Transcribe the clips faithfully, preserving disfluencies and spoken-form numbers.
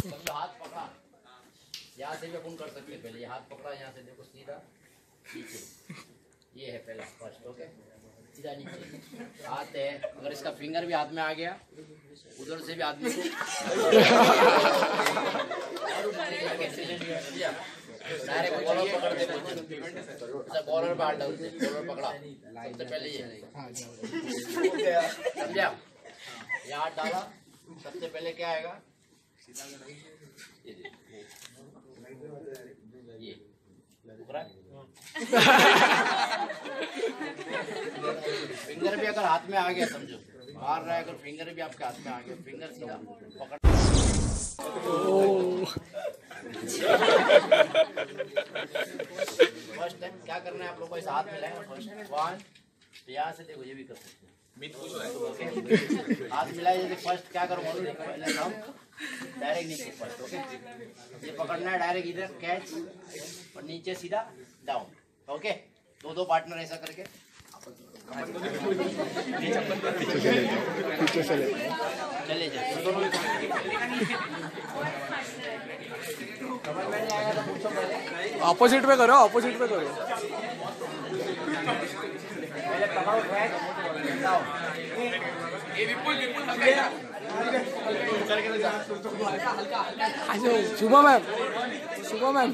हाथ पकड़ा, यहाँ से भी अपन कर सकते हैं। पहले ये हाथ पकड़ा, यहाँ से देखो सीधा नीचे, ये है पहला फर्स्ट। ओके, सीधा नीचे हाथ है। अगर इसका फिंगर भी हाथ में आ गया, उधर से भी आदमी को डायरेक्ट बॉलर पकड़ते, बॉलर पे हाथ डालते, बॉलर पकड़ा सबसे पहले ये समझा, ये हाथ डाला सबसे पहले क्या आएगा, ये फिंगर भी अगर हाथ में आ गया, समझो मार रहा है, अगर फिंगर भी आपके हाथ में आ गया, फिंगर सीधा पकड़। फर्स्ट टाइम क्या करना है आप लोगों को, इस हाथ में लाएंगे फर्स्ट वन, यहाँ से देखो ये भी कर सकते हैं, हाथ मिलाए जैसे फर्स्ट क्या करो, पहले हम डायरेक्ट नीचे फर्स्ट। ओके, ये पकड़ना है डायरेक्ट इधर कैच और नीचे सीधा डाउन। ओके, दो दो पार्टनर ऐसा करके पीछे चले चले जाए। ऑपोजिट पे करो, ऑपोजिट पे करो। पहले पकड़ो कैच, ये Vipul Vipul Shubha ma'am, Shubha ma'am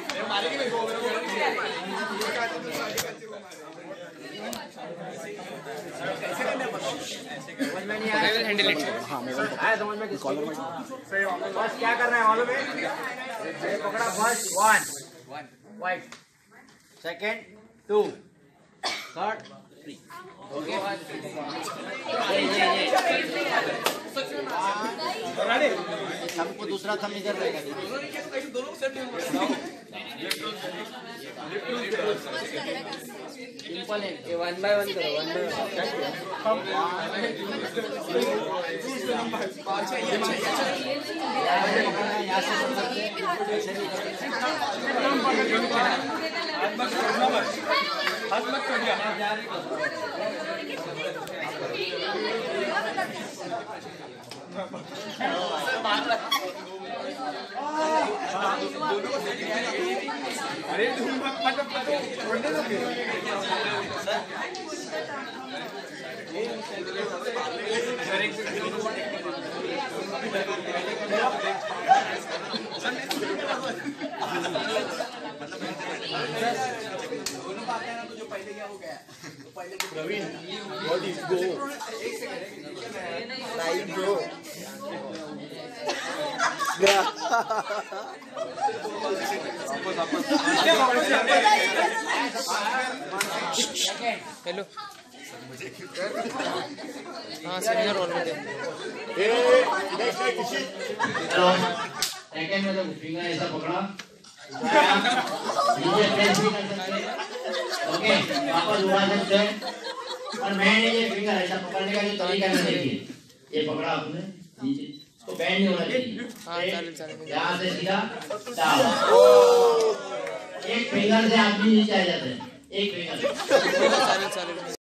first क्या करना है मालूम है, पकड़ा first one white, second two, third three. Okay, हमको दूसरा थम इधर रहेगा, सिंपल है, ये वन बाय वन करो, वन बाय अरे तुम दोनों बात है ना, तो जो पहले क्या हो गया, तो पहले प्रवीण व्हाट इज गो, एक सेकंड राइट ब्रो, हेलो हाँ सेमिनार रोल में सेकंड में तो फिंगर ऐसा पकड़ा, नीचे प्रेस भी कर सकते हैं। ओके, वापस उठा सकते हैं, और मैं ये फिंगर ऐसा पकड़ने का जो तरीका है देखिए, ये पकड़ा आपने नीचे, इसको बैंड नहीं होना चाहिए, हाँ चल चल यहाँ से सीधा डाउन, एक फिंगर से आदमी नीचे आ जाता है, एक फिंगर चल चल